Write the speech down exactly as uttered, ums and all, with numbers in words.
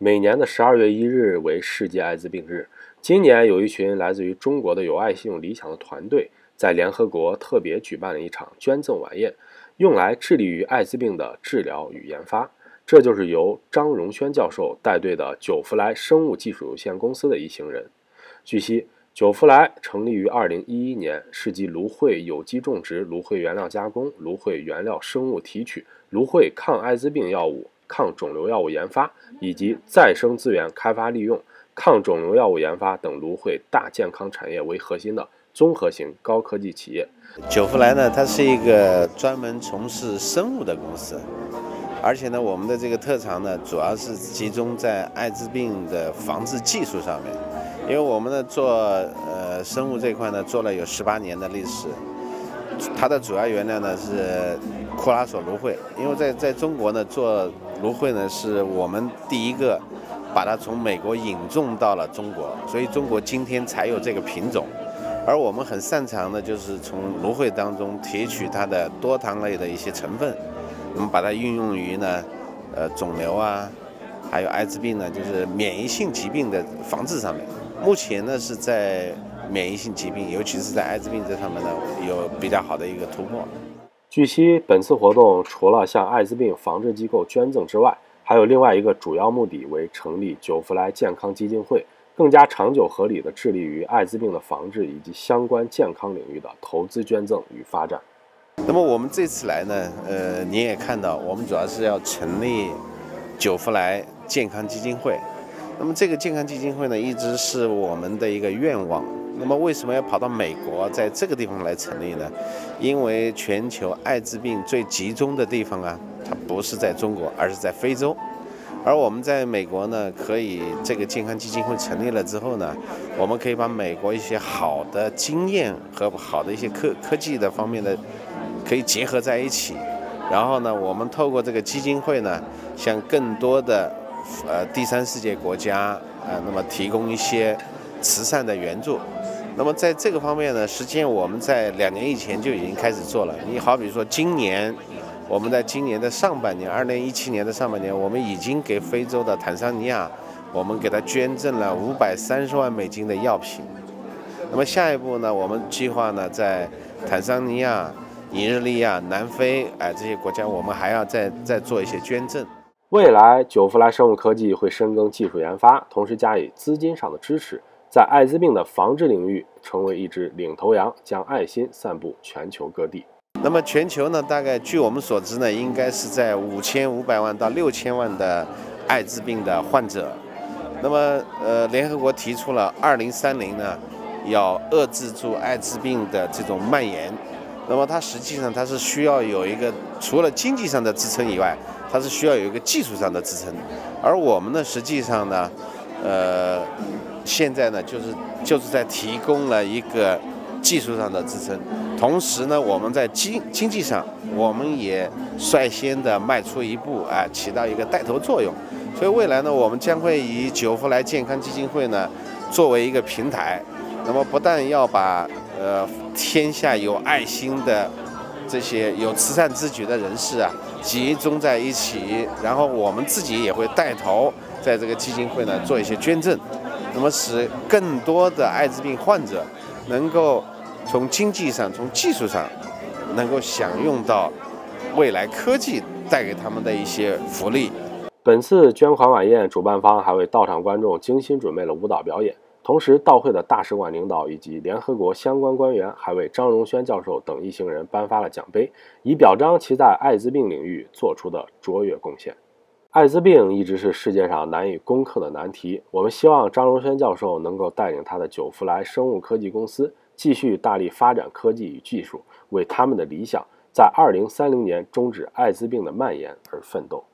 每年的十二月一日为世界艾滋病日。今年有一群来自于中国的有爱心、有理想的团队，在联合国特别举办了一场捐赠晚宴，用来致力于艾滋病的治疗与研发。这就是由张荣轩教授带队的久福来生物技术有限公司的一行人。据悉，久福来成立于二零一一年，是集芦荟有机种植、芦荟原料加工、芦荟原料生物提取、芦荟抗艾滋病药物、抗肿瘤药物研发以及再生资源开发利用、抗肿瘤药物研发等芦荟大健康产业为核心的综合型高科技企业。 久福来呢，它是一个专门从事生物的公司，而且呢，我们的这个特长呢，主要是集中在艾滋病的防治技术上面。因为我们呢做呃生物这一块呢，做了有十八年的历史，它的主要原料呢是库拉索芦荟。因为在在中国呢做芦荟呢，是我们第一个把它从美国引种到了中国，所以中国今天才有这个品种。而我们很擅长的就是从芦荟当中提取它的多糖类的一些成分，我们把它运用于呢呃肿瘤啊，还有艾滋病呢，就是免疫性疾病的防治上面。目前呢是在免疫性疾病，尤其是在艾滋病这上面呢，有比较好的一个突破。 据悉，本次活动除了向艾滋病防治机构捐赠之外，还有另外一个主要目的为成立久福来健康基金会，更加长久合理地致力于艾滋病的防治以及相关健康领域的投资捐赠与发展。 那么我们这次来呢，呃，你也看到，我们主要是要成立久福来健康基金会。那么这个健康基金会呢，一直是我们的一个愿望。那么为什么要跑到美国，在这个地方来成立呢？因为全球艾滋病最集中的地方啊，它不是在中国，而是在非洲。而我们在美国呢，可以这个健康基金会成立了之后呢，我们可以把美国一些好的经验和好的一些科科技的方面的可以结合在一起。然后呢，我们透过这个基金会呢，向更多的呃第三世界国家呃，那么提供一些慈善的援助。那么在这个方面呢，实际上我们在两年以前就已经开始做了。你好比说今年，我们在今年的上半年，二零一七年的上半年，我们已经给非洲的坦桑尼亚，我们给他捐赠了五百三十万美金的药品。那么下一步呢，我们计划呢，在坦桑尼亚、尼日利亚、南非，哎、呃、这些国家，我们还要再再做一些捐赠。 未来，久福来生物科技会深耕技术研发，同时加以资金上的支持，在艾滋病的防治领域成为一只领头羊，将爱心散布全球各地。 那么全球呢，大概据我们所知呢，应该是在五千五百万到六千万的艾滋病的患者。那么，呃，联合国提出了二零三零呢，要遏制住艾滋病的这种蔓延。那么它实际上它是需要有一个除了经济上的支撑以外，它是需要有一个技术上的支撑。而我们呢，实际上呢，呃，现在呢，就是就是在提供了一个技术上的支撑，同时呢，我们在经经济上，我们也率先的迈出一步，啊、呃，起到一个带头作用。所以未来呢，我们将会以久福来健康基金会呢作为一个平台，那么不但要把呃天下有爱心的这些有慈善之举的人士啊集中在一起，然后我们自己也会带头在这个基金会呢做一些捐赠，那么使更多的艾滋病患者能够从经济上、从技术上能够享用到未来科技带给他们的一些福利。 本次捐款晚宴，主办方还为到场观众精心准备了舞蹈表演，同时到会的大使馆领导以及联合国相关官员还为张荣轩教授等一行人颁发了奖杯，以表彰其在艾滋病领域做出的卓越贡献。艾滋病一直是世界上难以攻克的难题，我们希望张荣轩教授能够带领他的久福来生物科技公司继续大力发展科技与技术，为他们的理想在二零三零年终止艾滋病的蔓延而奋斗。